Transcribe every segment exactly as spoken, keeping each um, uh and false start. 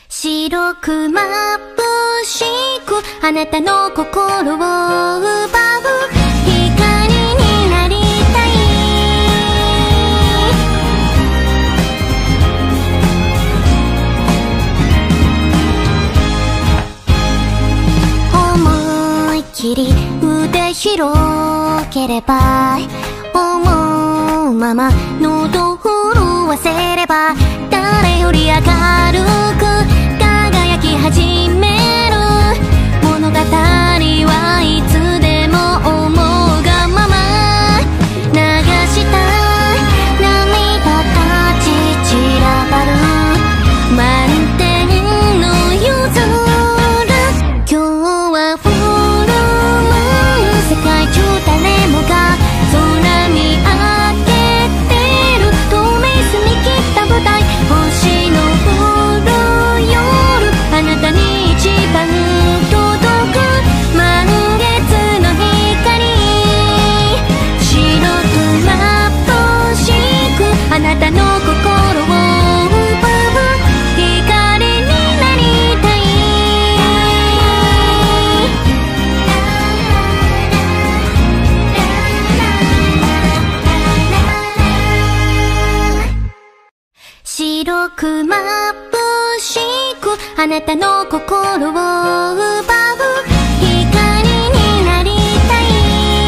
白く眩しくあなたの心を奪う光になりたい。思い切り腕広ければ思うまま喉震わせれば誰より明るく輝き始める物語はいつでも思うがまま流した涙たち散らばる満天の夜空。今日はフルムーン世界中誰もが空見上げてる透明澄み切った舞台星の降る夜あなたに一番届く満月の光白く眩しくあなたの心を奪う光になりたい。白く眩しくあなたの心を奪う光になりたい。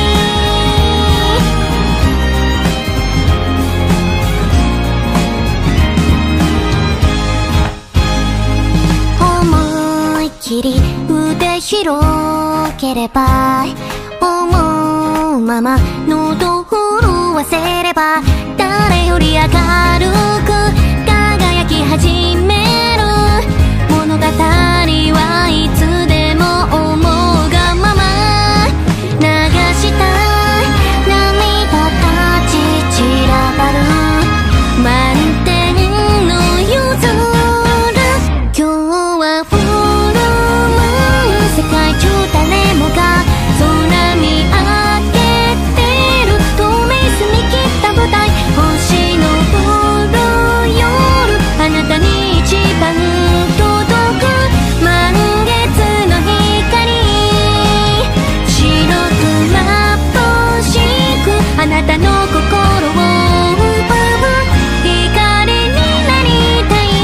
思い切り腕広ければ思うまま喉震わせれば誰より明るく輝き始める物語はいつでも思うがまま流した涙たち散らばる満天の夜空。今日はフルムーン世界中誰もが空見上げてる透明澄み切った舞台星の降る夜あなたに一番届く満月の光白く眩しくあなたの心を奪う光になりたい。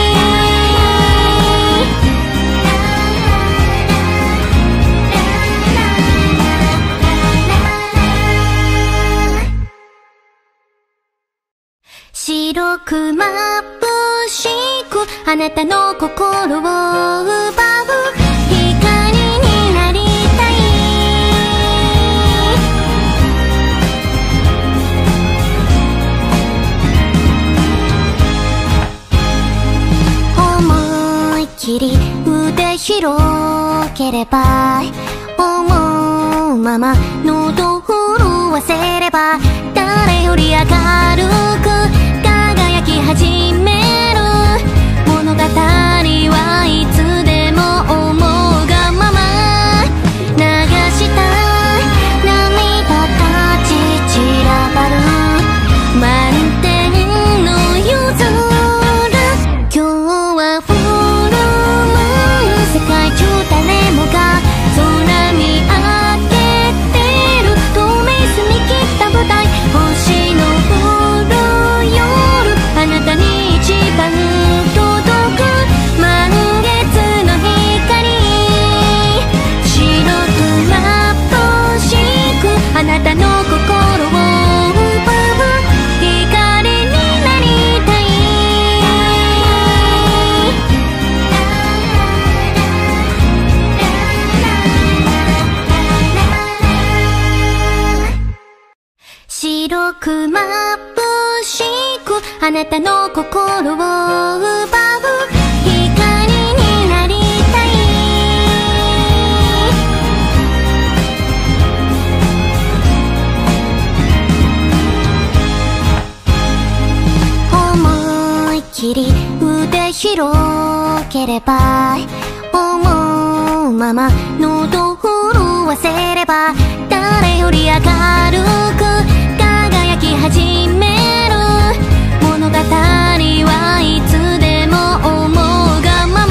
白く眩しくあなたの心を奪う光になりたい。思い切り腕広ければ思うまま喉震わせれば誰より明るく輝き始める物語はいつでも思うがまま流した涙たち散らばる満天の夜空。今日はフルムーン世界中誰もが空見上げてる透明澄み切った舞台星の降る夜あなたに一番届く満月の光白く眩しくあなたの心を奪う光になりたい。白く眩しくあなたの心を奪う光になりたい。思い切り腕広ければ思うまま喉震わせれば誰より明るく輝き始める物語はいつでも思うがまま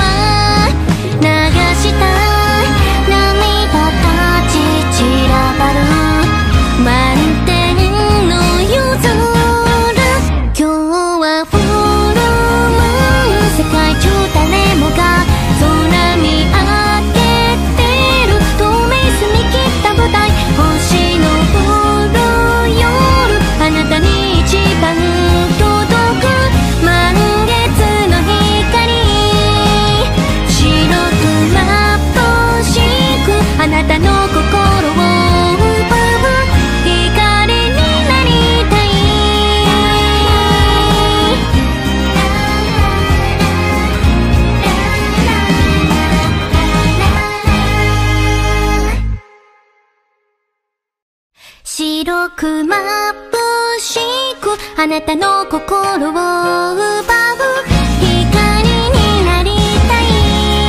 白く眩しくあなたの心を奪う光になりたい。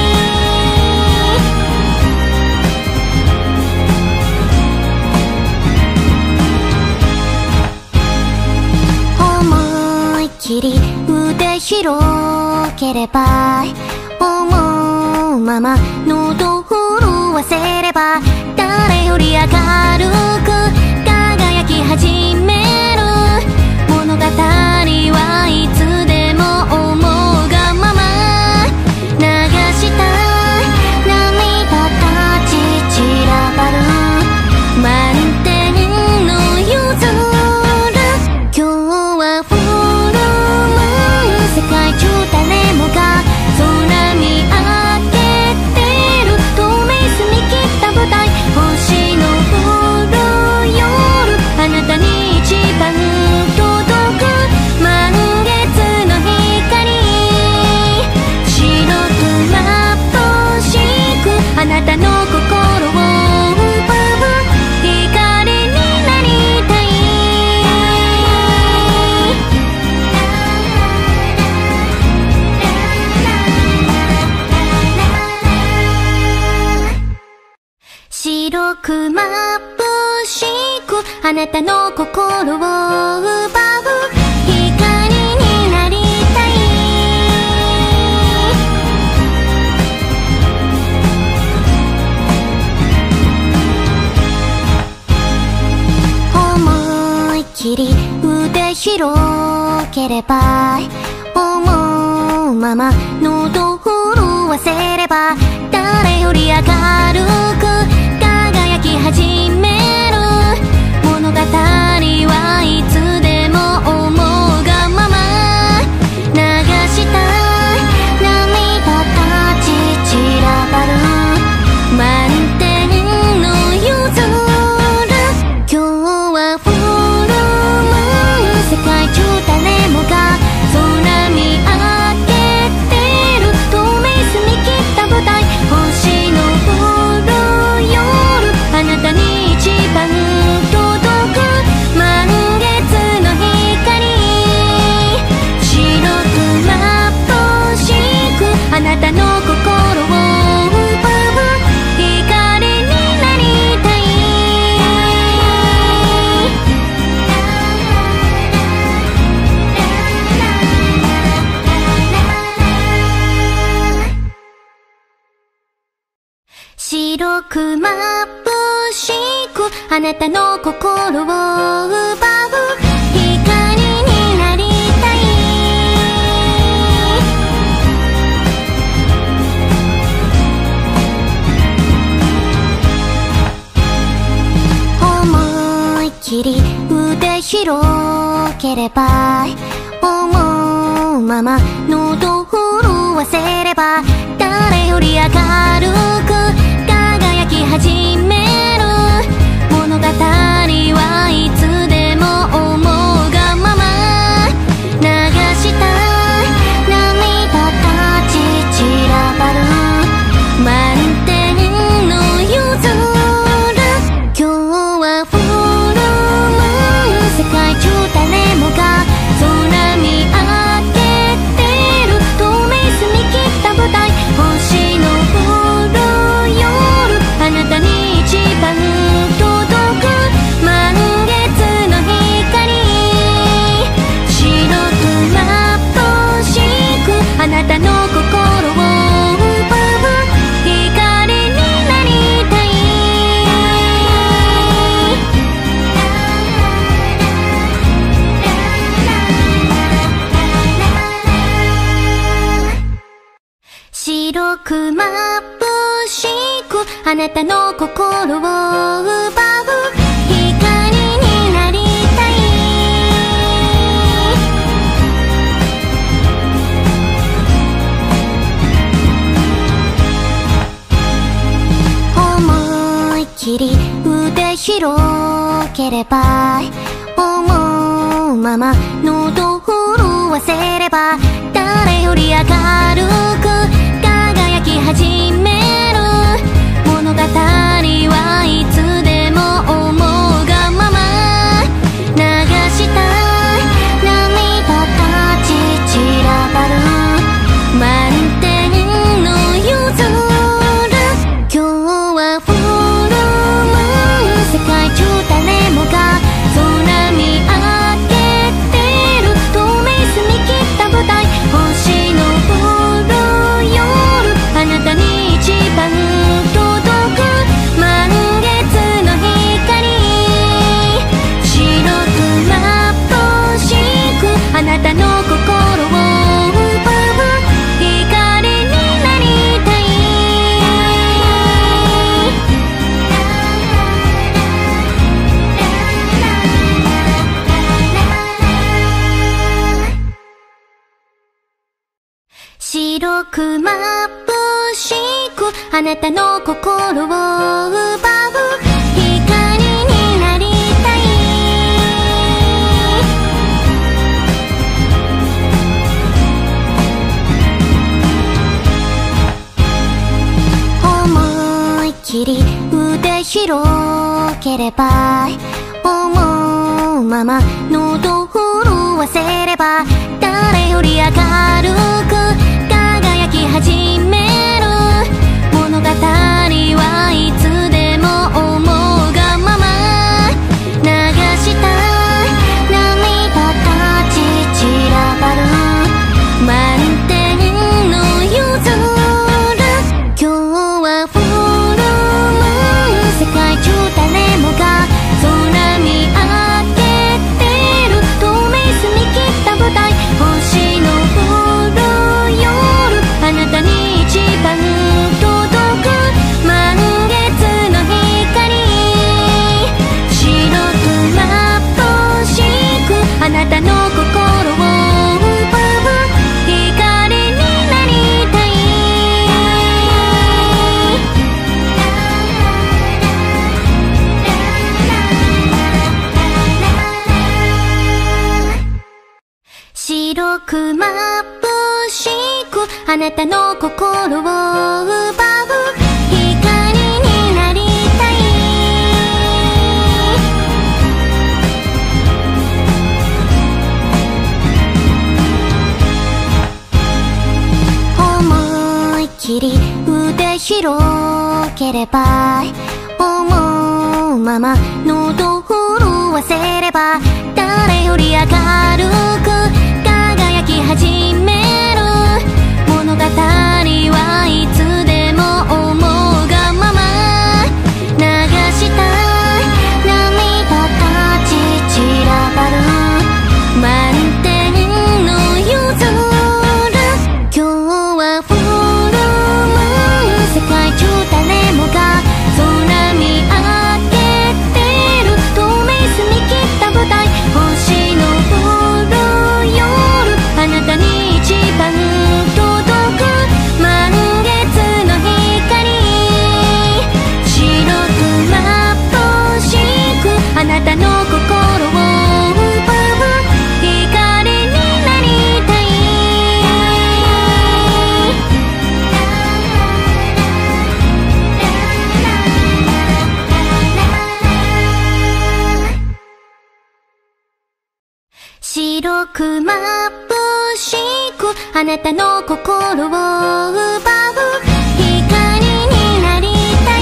思いっきり腕広ければ思うまま喉震わせれば誰より明るく輝き始める物語はいつでも思うがまま流した涙たち散らばる満天の夜空今日はフルムーン世界中誰もが空見上げてる透明澄み切った舞台星の降る夜あなたに一番届く満月の光白く眩しくあなたの心を奪う光になりたい。白く眩しくあなたの心を奪う光になりたい。思いっきり腕広ければ思うまま喉震わせれば誰より明るく輝き始める物語はいつでも思うがまま流した涙たち散らばる満天の夜空今日はフルムーン世界中誰もが空見上げてる透明澄み切った舞台星の降る夜あなたに一番届く満月の光白く眩しくあなたの心を奪う光になりたい。白く眩しくあなたの心を奪う光になりたい。思いっきり腕広ければ思うまま喉震わせれば誰より明るく輝き始める物語はいつでも思うがまま流した涙たち散らばる満天の夜空今日はフルムーン世界中誰もが空見上げてる透明澄み切った舞台星の降る夜あなたに一番届く満月の光白く眩しくあなたの心を奪う光になりたい。白く眩しくあなたの心を奪う光になりたい。思いっきり腕広ければ思うまま喉震わせれば誰より明るく輝き始める物語はいつでも思うがままく眩しくあなたの心を奪う光になりたい。思い切り腕広ければ思うまま喉震わせれば誰より明るく輝き始める物語はいつでも思うがまま流した涙たち散らばる満天の夜空。今日はフルムーン世界中誰もが空見上げてる透明澄み切った舞台星の降る夜あなたに一番届く満月の光白く眩しくあなたの心を奪う光になりたい。白く眩しくあなたの心を奪う光になりたい。思い切り腕広ければ思うまま喉震わせれば誰より明るく輝き始める物語はいつでも思うがまま流した涙たち散らばる満天の夜空。今日はフルムーン世界中誰もが空見上げてる透明澄み切った舞台星の降る夜あなたに一番届く満月の光白く眩しくあなたの心を奪う光になりたい。白く眩しくあなたの心を奪う光になりたい。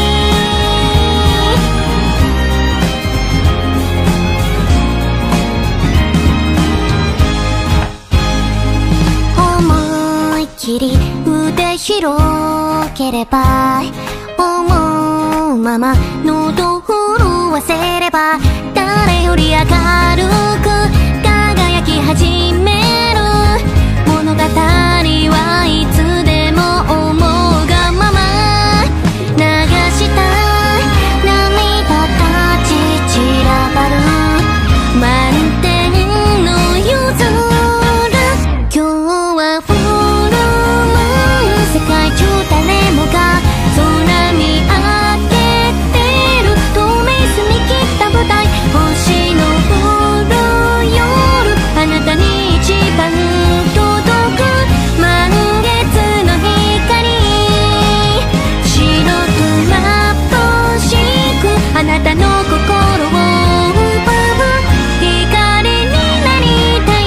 思い切り腕広ければ思うまま喉震わせれば誰より明るく輝き始める物語はいつでも思うがまま流した涙たち散らばる満天の夜空。今日はフルムーン世界中誰もが空見上げてる透明澄み切った舞台星の降る夜あなたに一番届く満月の光白く眩しくあなたの心を奪う光になりたい。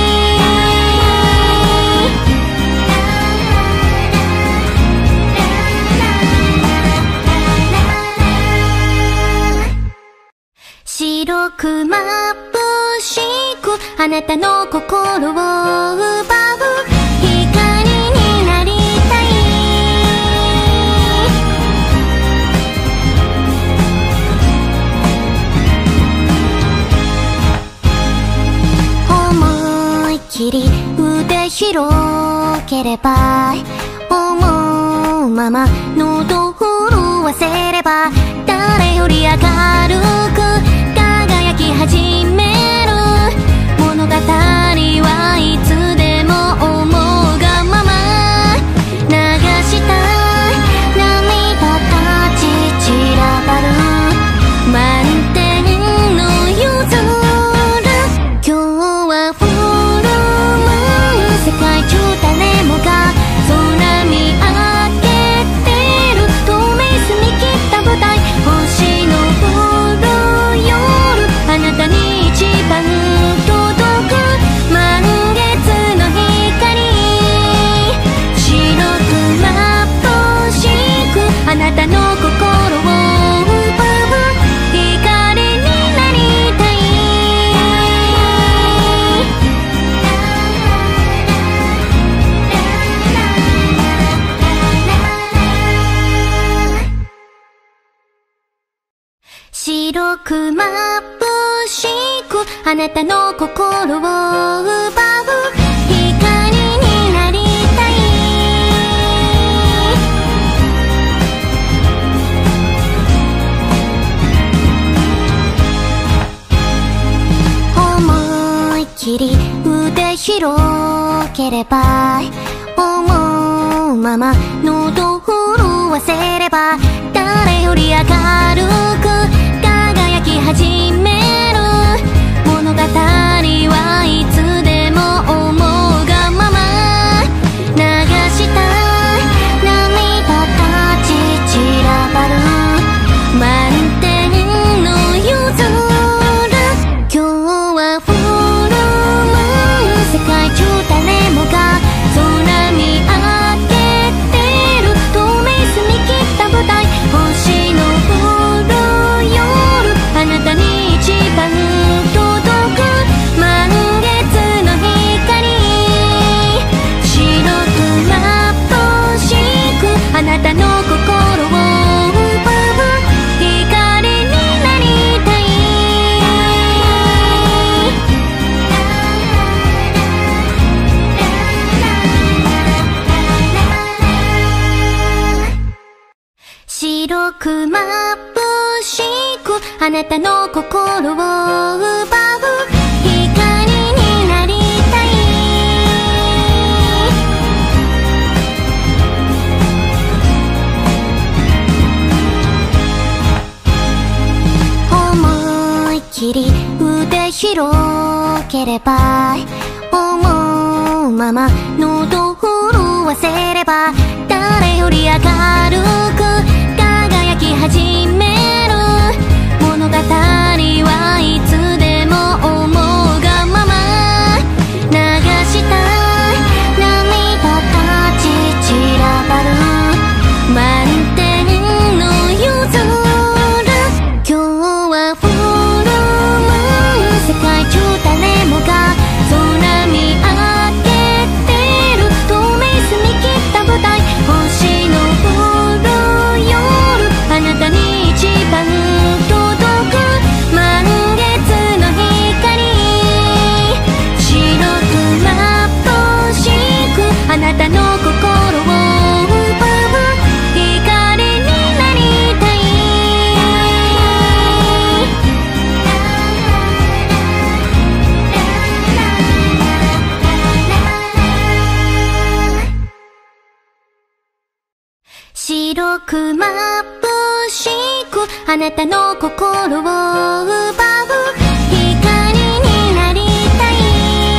白く眩しくあなたの心を奪う光になりたい。思い切り腕広ければ思うまま喉震わせれば誰より明るく輝き始める物語はいつでも思うがまま白く眩しくあなたの心を奪う光になりたい。思いっきり腕広ければ思うまま喉震わせれば誰より明るく輝き始める物語はいつでも思うがまま流した涙たち散らばる満天の夜空。今日はフルムーン世界中誰もが空見上げてる透明澄み切った舞台星の降る夜あなたに一番届く満月の光白く眩しくあなたの心を奪う光になりたい。白く眩しくあなたの心を奪う光になりたい。思いっきり腕広ければ思うまま喉震わせれば誰より明るく輝き始める物語はいつでも思うがまま流した涙たち散らばる満天の夜空。今日はフルムーン世界中誰もが空見上げてる透明澄み切った舞台星の降る夜あなたに一番届く満月の光白く眩しくあなたの心を奪う光になりたい。白く眩しくあなたの心を奪う光になりたい。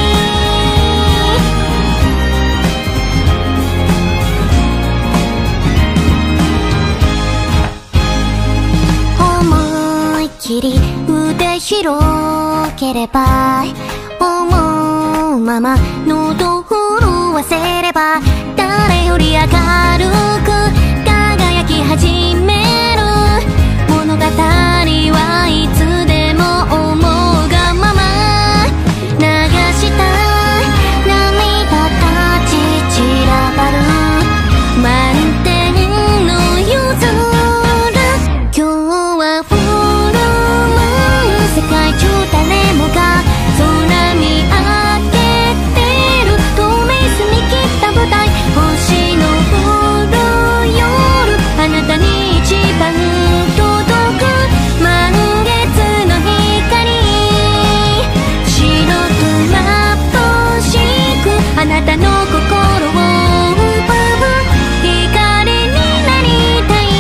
思いっきり腕広ければ思うまま喉震わせれば誰より明るく輝き始める物語はいつでも思うがまま流した涙たち散らばる満天の夜空。今日はフルムーン世界中誰もが空見上げてる透明澄み切った舞台星の降る夜あなたに一番届く満月の光白く眩しくあなたの心を奪う光になりたい。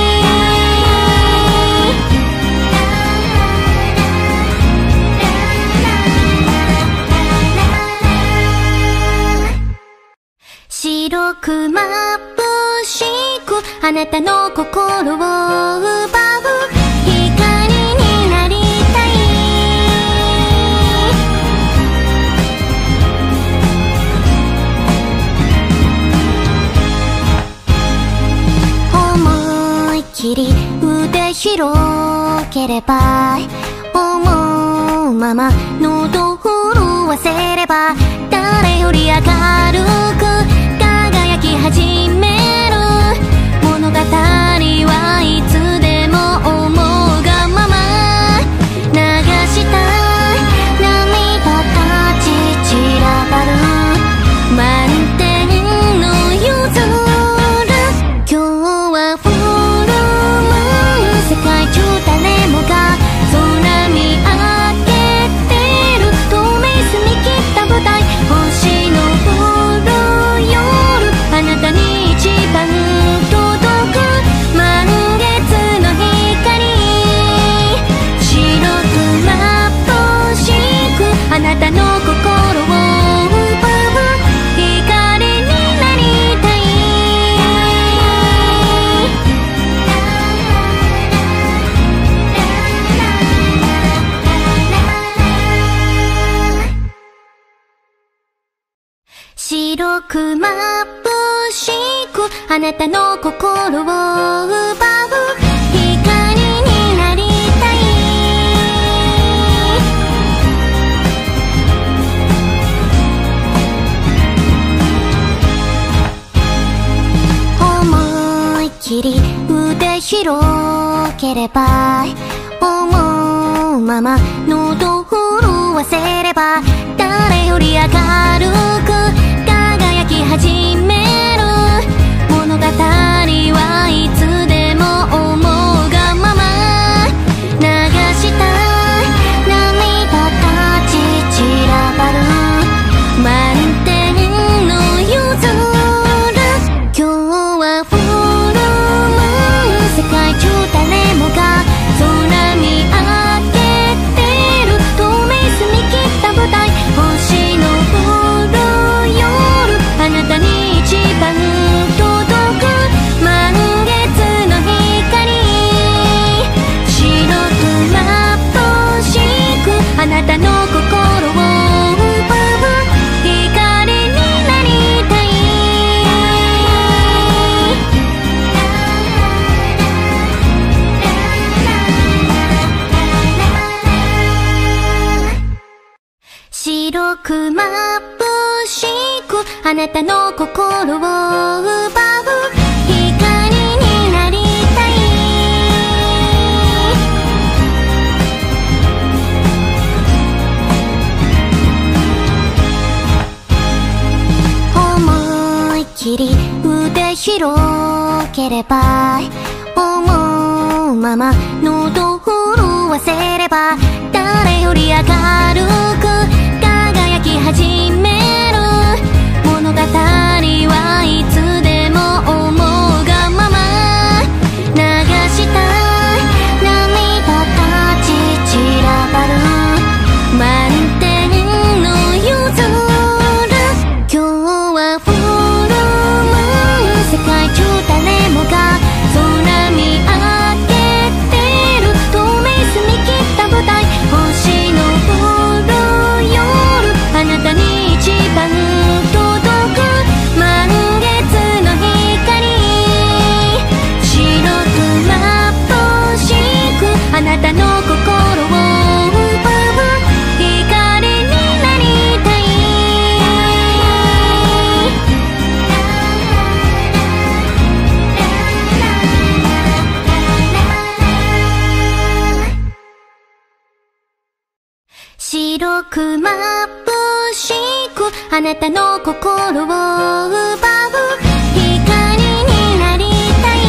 白く眩しくあなたの心を奪う光になりたい。思いっきり腕広ければ思うまま喉震わせれば誰より明るく輝き始める物語はいつでも思うがままく眩しくあなたの心を奪う光になりたい。思いっきり腕広ければ思うまま喉震わせれば誰より明るく輝き始める物語はいつでも思うがまま流した涙たち散らばる満天の夜空今日はフルムーン世界中誰もが空見上げてる透明澄み切った舞台星の降る夜あなたに一番届く満月の光白く眩しくあなたの心を奪う光になりたい。白く眩しくあなたの心を奪う光になりたい。思いっきり腕広ければ思うまま喉震わせれば誰より明るく輝き始める物語はいつでも思うがまま流した涙たち散らばる満天の夜空今日はフルムーン世界中誰もが空見上げてる透明澄み切った舞台星の降る夜あなたに一番届く満月の光白く眩しくあなたの心を奪う光になりたい。白く眩しくあなたの心を奪う光になりたい。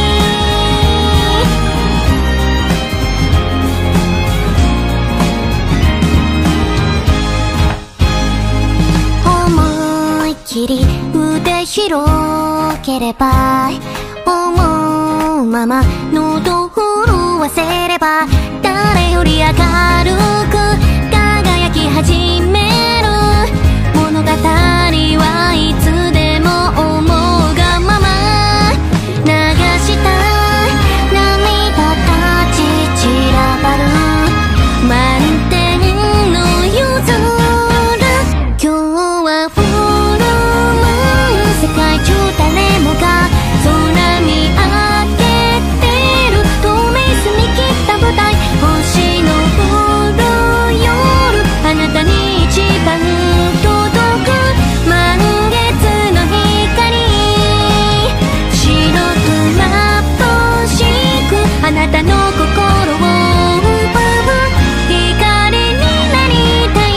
思いっきり腕広ければ思うまま喉震わせれば誰より明るく輝き始める物語はいつでも思うがまま流した涙たち散らばる満天の夜空今日はフルムーン世界中誰もが空見上げてる透明澄み切った舞台星の降る夜あなたに一番届く満月の光白く眩しくあなたの心を奪う光になりたい。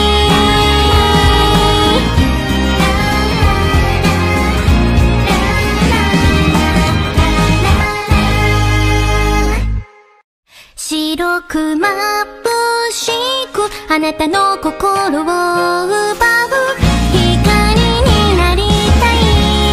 白く眩しくあなたの心を奪う光になりたい。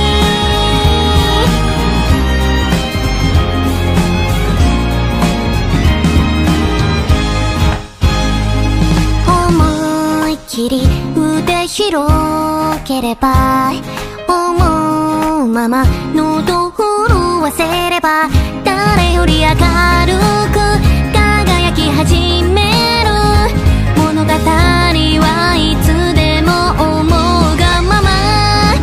思いっきり腕広ければ思うまま喉震わせれば誰より明るく輝き始める物語はいつでも思うがまま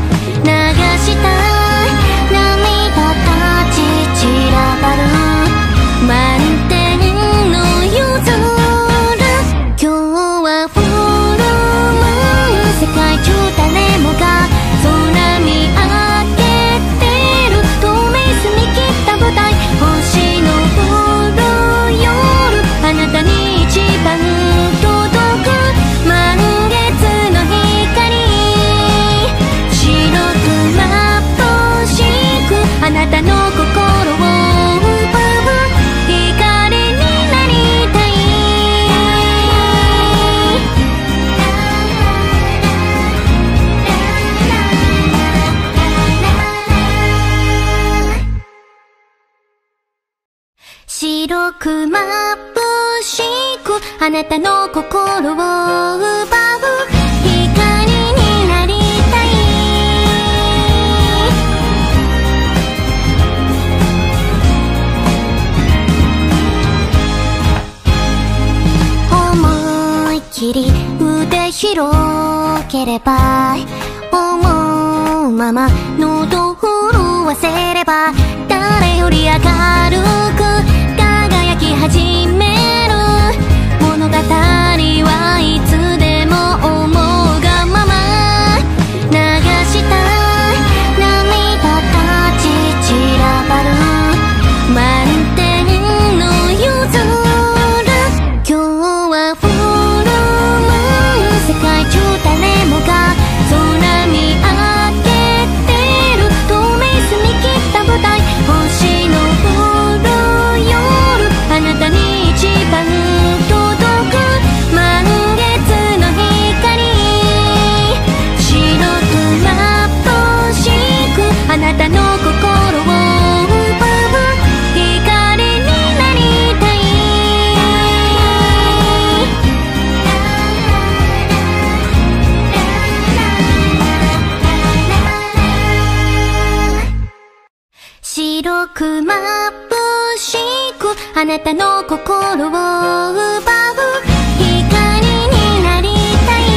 白く眩しくあなたの心を奪う光になりたい。思いっきり腕広ければ思うまま喉震わせれば誰より明るく輝き始める物語はいつでも思うがまま流した涙たち散らばる満天の夜空。今日はフルムーン世界中誰もが空見上げてる透明澄み切った舞台星の降る夜あなたに一番届く満月の光白く眩しくあなたの心を奪う光になりたい。白く眩しくあなたの心を奪う光になりたい。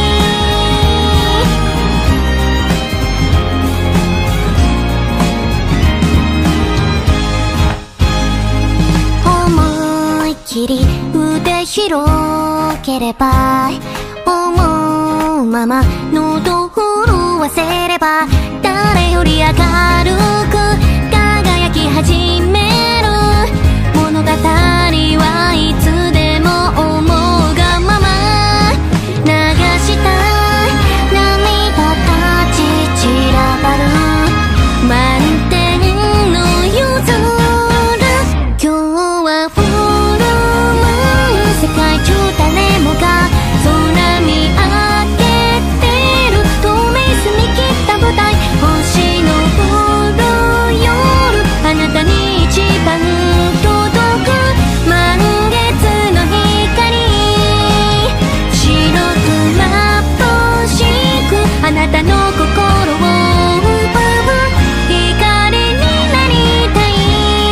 思いっきり腕広ければ思うまま喉震わせれば誰より明るく輝き始める物語はいつでも思うがまま流した涙たち散らばる満天の夜空。今日はフルムーン世界中誰もが空見上げてる透明澄み切った舞台星の降る夜あなたに一番届く満月の光白く眩しくあなたの心を奪う光になりたい。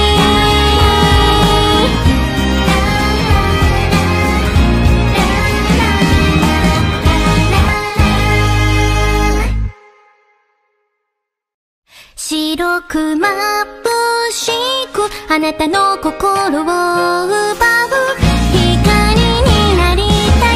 白く眩しくあなたの心を奪う光になりたい。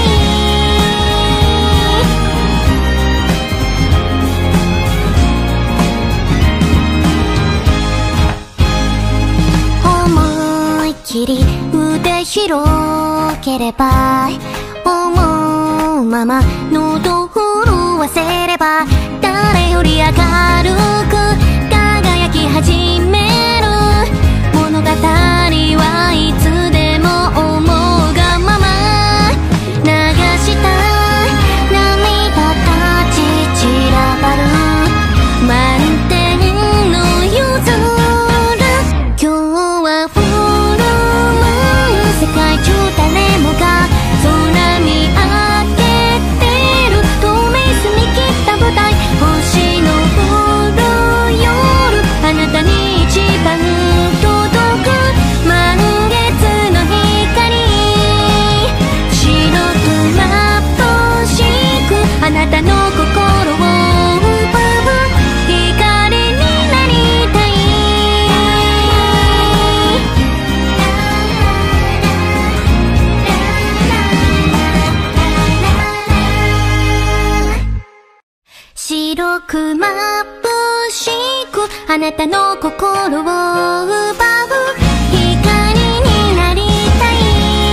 思いっきり腕広ければ思うまま喉震わせれば誰より明るく輝き始める物語はいつでも思うがまま流した涙たち散らばる満天の夜空。今日はフルムーン世界中誰もが空見上げてる透明澄み切った舞台星の降る夜あなたに一番届く満月の光白く眩しくあなたの心を奪う光になりたい。白く眩しくあなたの心を奪う光になりたい。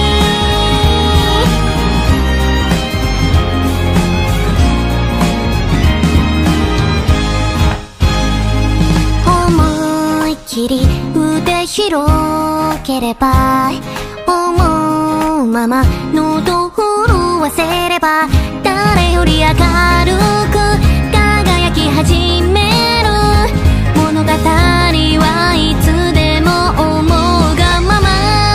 思いっきり腕広ければ思うまま喉震わせれば誰より明るく輝き始める物語はいつでも思うがまま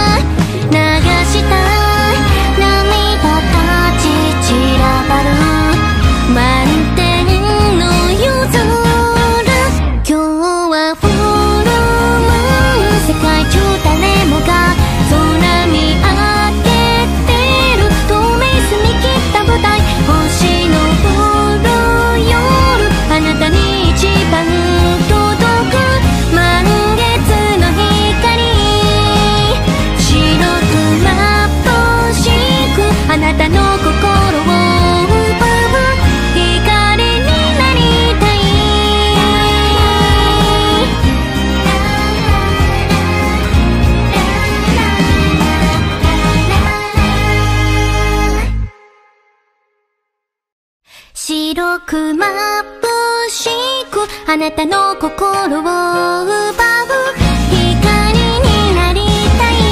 白く眩しくあなたの心を奪う光になりたい。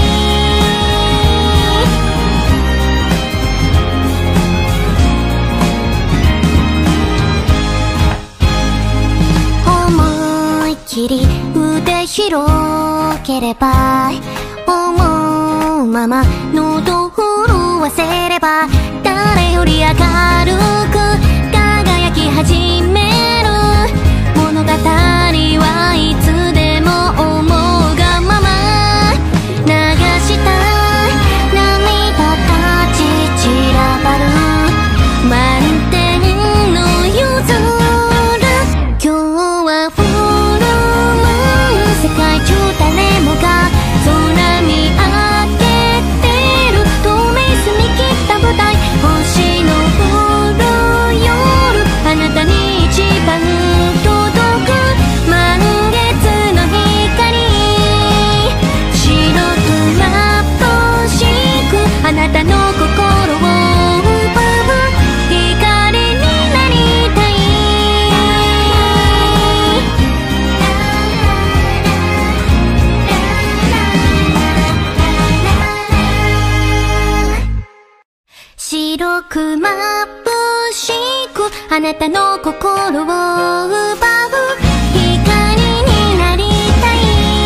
思いっきり腕広ければ思うまま喉震わせれば誰より明るく輝き始める物語はいつでも思うがまま流した涙たち散らばる満点の夜空今日はフルムーン世界中誰もが空見上げてる透明澄み切った舞台星の降る夜あなたに一番届く満月の光白く眩しくあなたの心を奪う光になりたい。白く眩しくあなたの心を奪う光になりたい。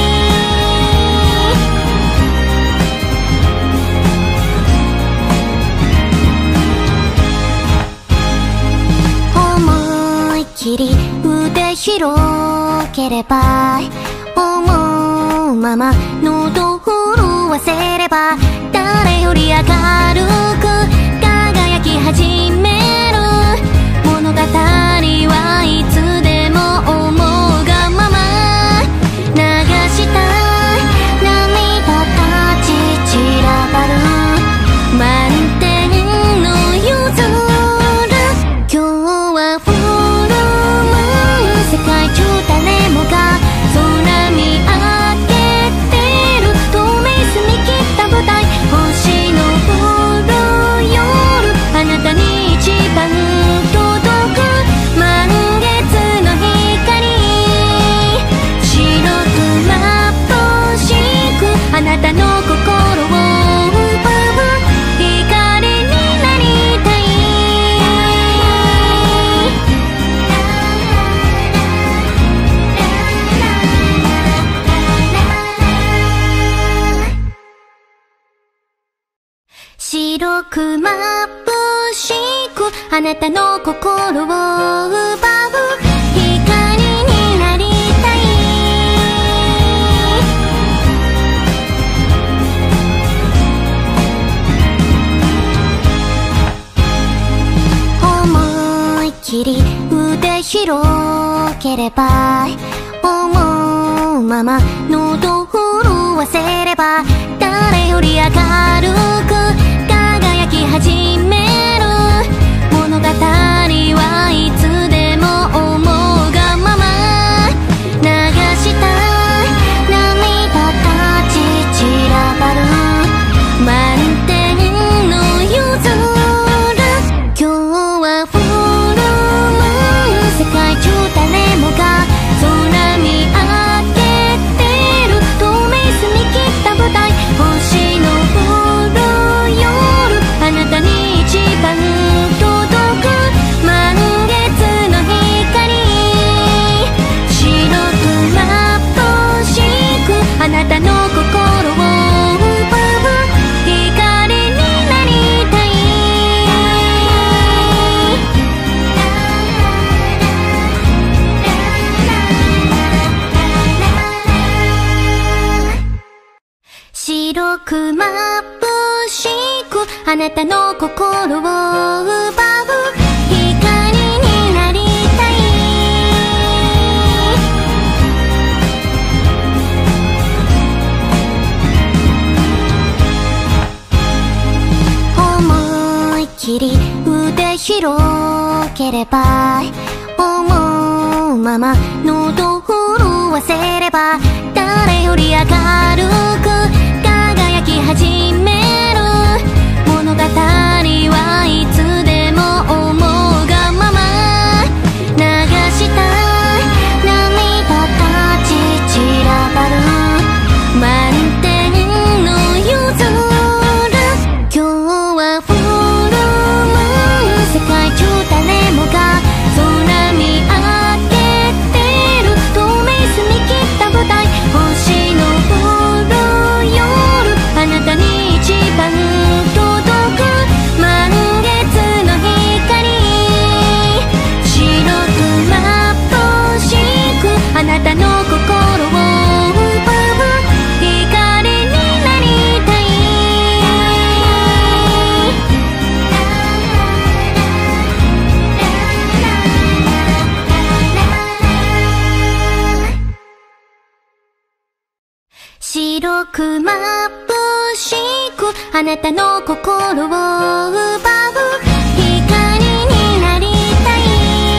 思いっきり腕広ければ思うまま喉震わせれば誰より明るく輝き始める物語はいつでも思うがまま流した涙たち散らばる満点の夜空今日はフルムーン世界中誰もが空見上げてる透明澄み切った舞台星の降る夜あなたに一番届く満月の光白く眩しくあなたの心を奪う光になりたい。白く眩しくあなたの心を奪う光になりたい。思いっきり腕広ければ思うまま喉震わせれば誰より明るく輝き始める物語はいつでも思うがまま流した涙たち散らばる満点の夜空今日はフルムーン世界中誰もが空見上げてる透明澄み切った舞台星の降る夜あなたに一番届く満月の光白く眩しくあなたの心を奪う光になりたい。白く眩しくあなたの心を奪う光になりたい。思いっきり腕広ければ思うまま喉震わせれば誰より明るく輝き始める物語はいつでも思うがまま白く眩しくあなたの心を奪う光になりたい。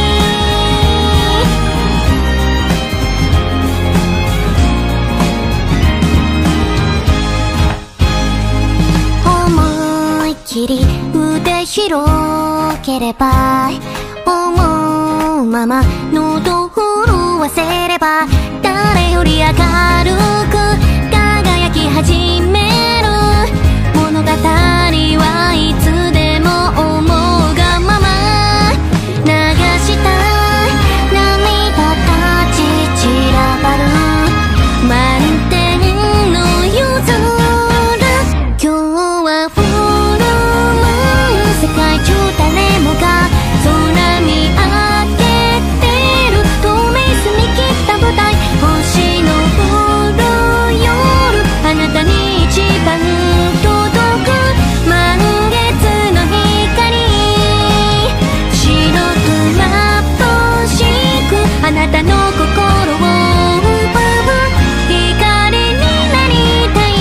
思いっきり腕広ければ思うまま喉震わせれば誰より明るく輝き始める物語はいつでも思うがまま流した涙たち散らばる満天の夜空今日はフルムーン世界中誰もが空見上げてる透明澄み切った舞台星の降る夜あなたに一番届く満月の光白く眩しくあなたの心を奪う光になりたい。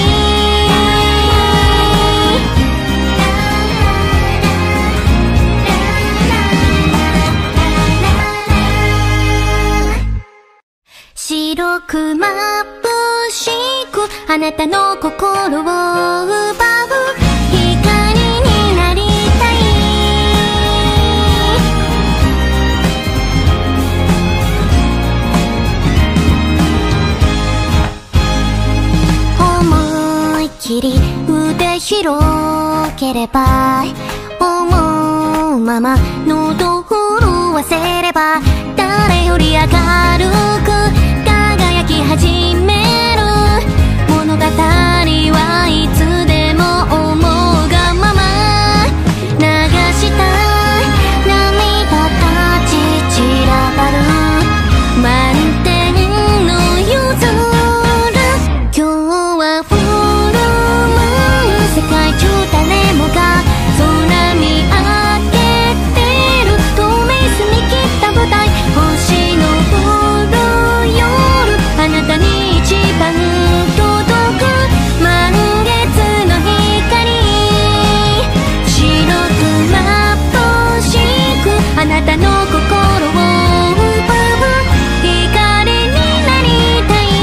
白く眩しくあなたの心を奪う光になりたい。思いっきり腕広ければ思うまま喉震わせれば誰より明るく輝き始める物語はいつでも思うがまま流した涙たち散らばる満天の夜空今日はフルムーン世界中誰もが空見上げてる透明澄み切った舞台星の降る夜あなたに一番届く満月の光白く眩しくあなたの心を奪う光になりたい。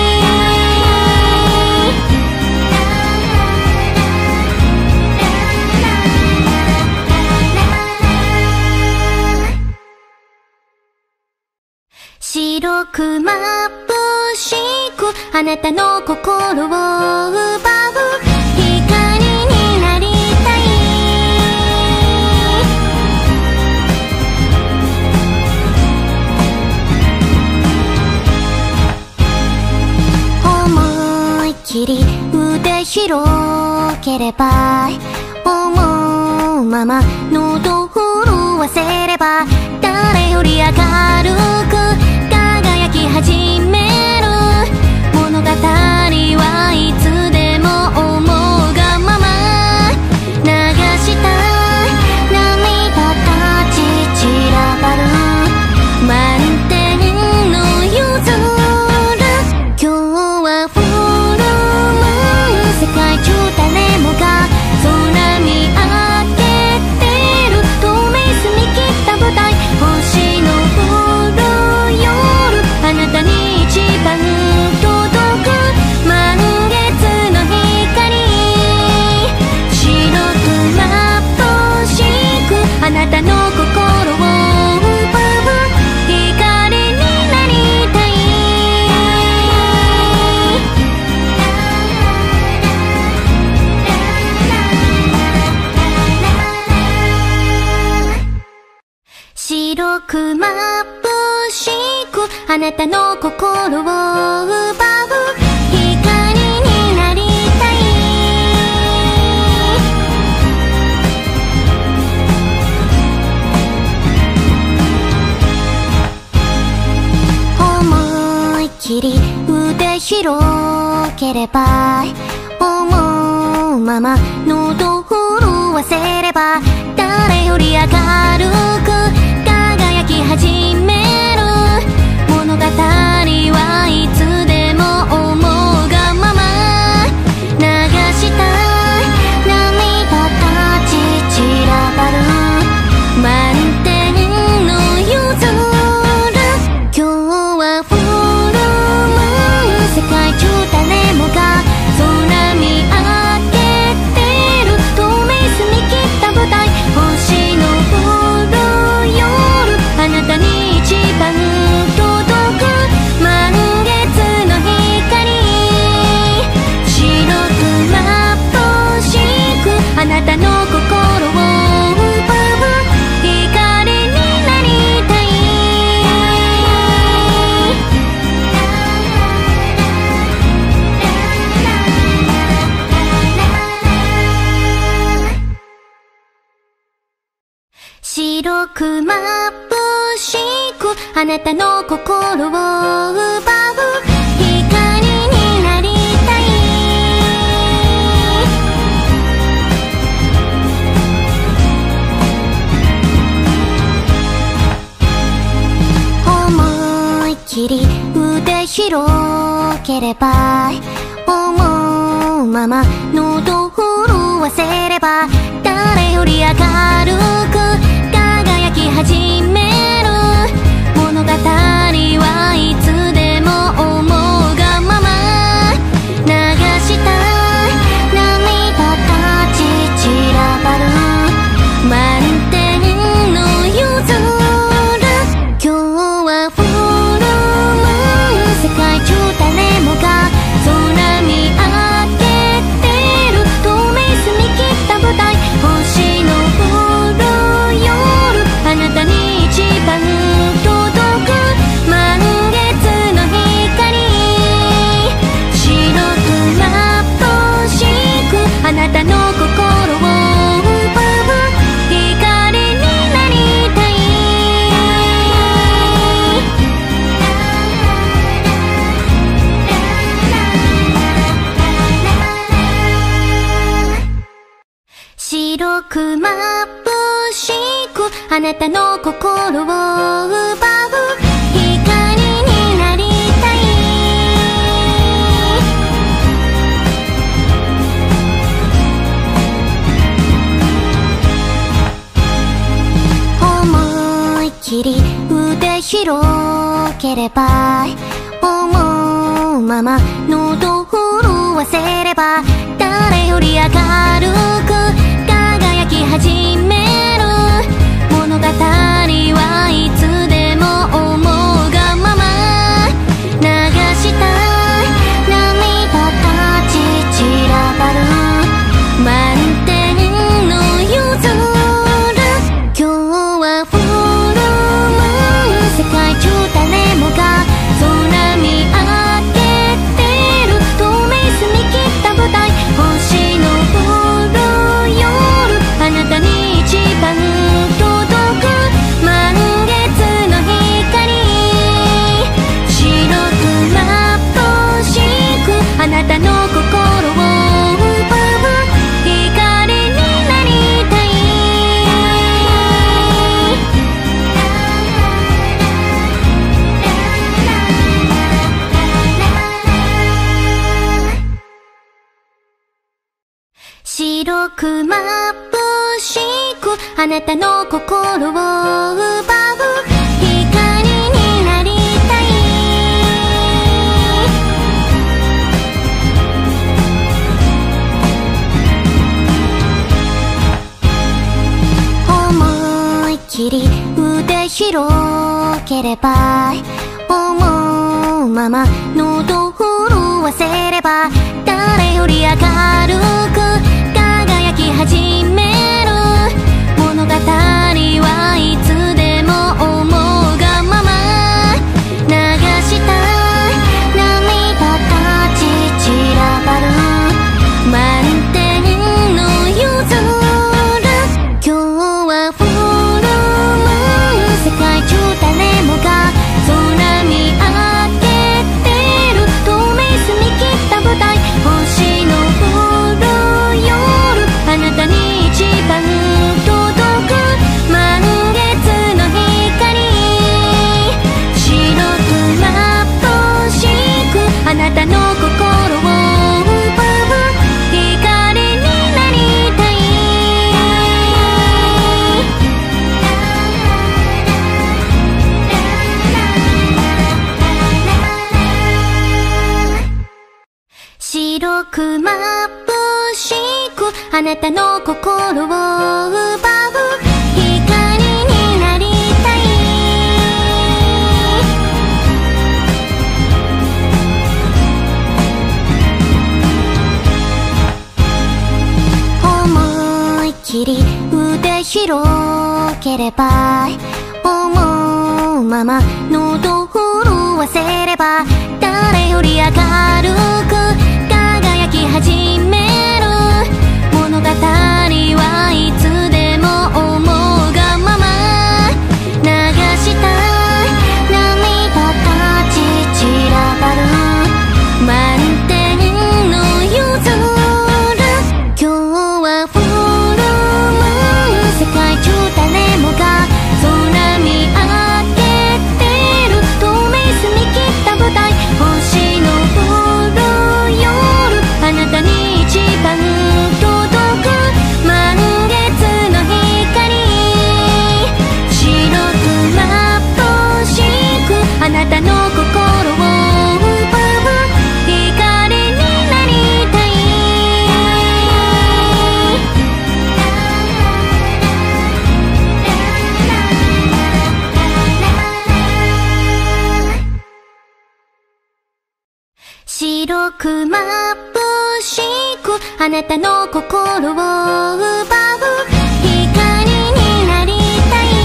白く眩しくあなたの心を奪う光になりたい。思いっきり腕広ければ思うまま喉震わせれば誰より明るく輝き始める物語はいつでも思うがまま流した涙たち散らばる満天の夜空今日はフルムーン世界中誰もが空見上げてる透明澄み切った舞台星の降る夜あなたに一番届く満月の光白く眩しくあなたの心を奪う光になりたい。白く眩しくあなたの心を奪う光になりたい。思いっきり腕広ければ思うまま喉震わせれば誰より明るく輝き始める物語はいつでも思うがまま白く眩しくあなたの心を奪う光になりたい。思いっきり腕広ければ思うまま喉震わせれば誰より明るく輝き始める物語はいつでも思うがまま流した涙たち散らばる満点の夜空。今日はフルムーン世界中誰もが空見上げてる透明澄み切った舞台星の降る夜あなたに一番届く満月の光白く眩しくあなたの心を奪う光になりたい。白く眩しくあなたの心を奪う光になりたい。思いっきり腕広ければ思うまま喉震わせれば誰より明るく輝き始める物語はいつでも思うがまま流した涙たち散らばる満点の夜空。今日はフルムーン世界中誰もが空見上げてる透明澄み切った舞台星の降る夜あなたに一番届く満月の光白く眩しくあなたの心を奪う光になりたい。白く眩しくあなたの心を奪う光になりたい。思いっきり腕広ければ思うまま喉震わせれば誰より明るく輝き始める物語はいつでも思うがまま流した涙たち散らばる満点の夜空。今日はフルムーン世界中誰もが空見上げてる透明澄み切った舞台星の降る夜あなたに一番届く満月の光白く眩しくあなたの心を奪う光になりたい。白く眩しくあなたの心を奪う光になりたい。思いっきり腕広ければ思うまま喉震わせれば誰より明るく輝き始める物語はいつでも思うがまま白く眩しくあなたの心を奪う光になりたい。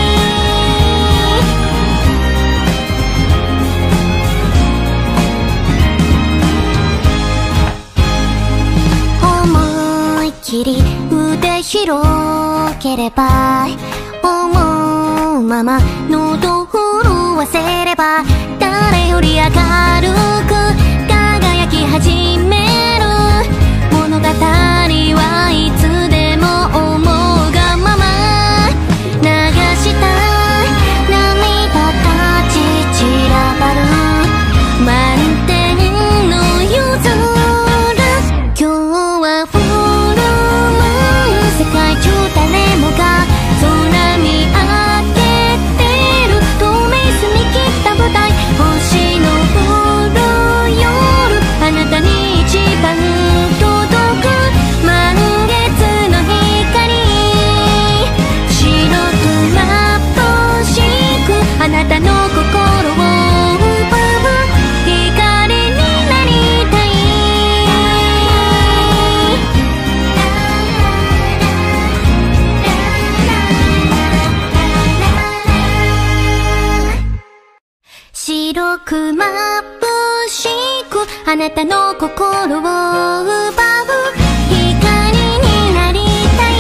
思いっきり腕広ければ思うまま喉震わせれば誰より明るく輝き始める物語はいつでも思うがまま流した涙たち散らばる満天の夜空今日はフルムーン世界中誰もが空見上げてる透明澄み切った舞台星の降る夜あなたに一番届く満月の光白く眩しくあなたの心を奪う光になりたい。白く眩しくあなたの心を奪う光になりたい。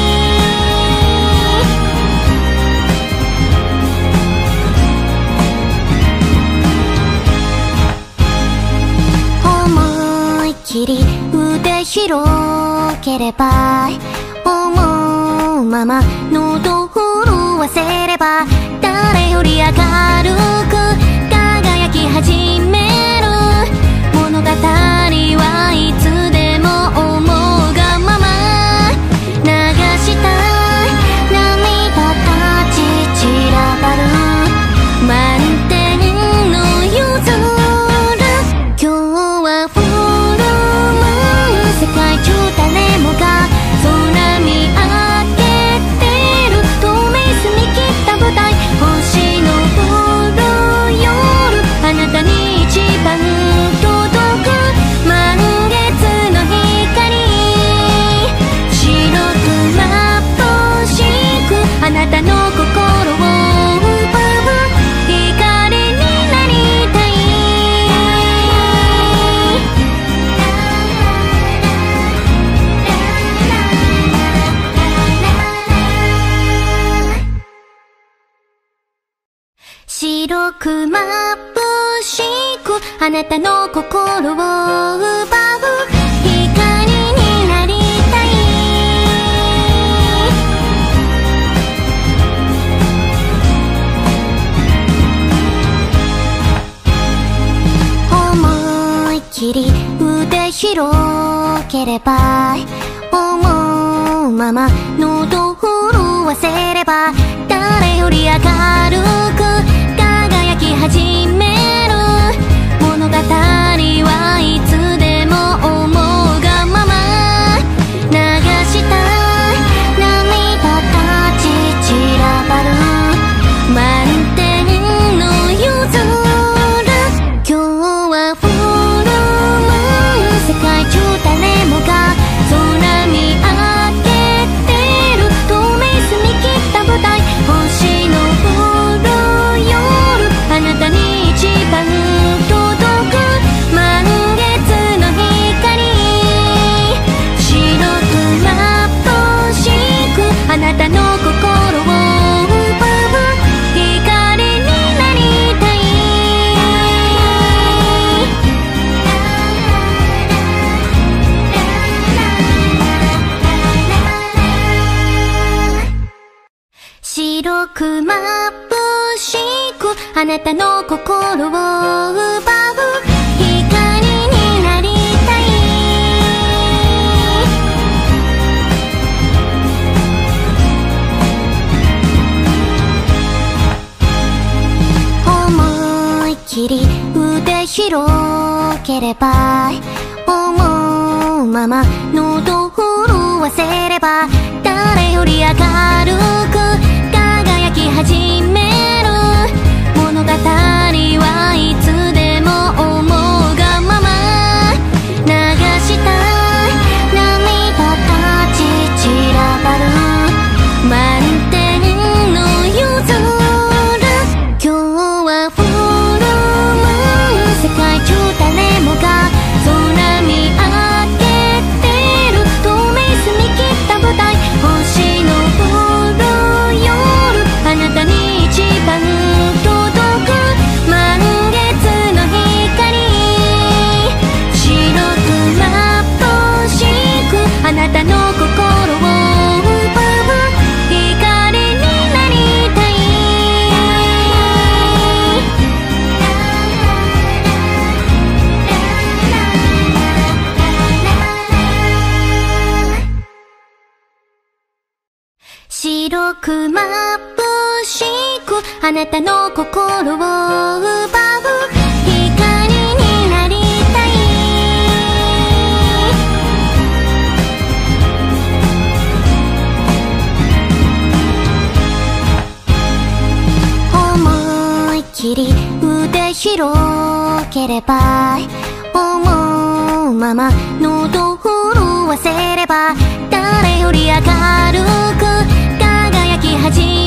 思いっきり腕広ければ思うまま喉震わせれば誰より明るく輝き始める物語はいつでも思うがまま流した涙たち散らばる満天の夜空今日はフルムーン世界中誰もが空見上げてる透明澄み切った舞台星の降る夜あなたに一番届く満月の光白く眩しくあなたの心を奪う光になりたい。白く眩しくあなたの心を奪う光になりたい。思いっきり腕広ければ思うまま喉震わせれば誰より明るく輝き始める物語はいつでも思うがまま流した涙たち散らばる満天の夜空今日はフルムーン世界中誰もが空見上げてる透明澄み切った舞台星の降る夜あなたに一番届く満月の光白く眩しくあなたの心を奪う光になりたい。白く眩しくあなたの心を奪う光になりたい。思いっきり腕広ければ思うまま喉震わせれば誰より明るく輝き始める物語はいつでも思うがまま白く眩しくあなたの心を奪う光になりたい。思いっきり腕広ければ思うまま喉震わせれば誰より明るく輝き始め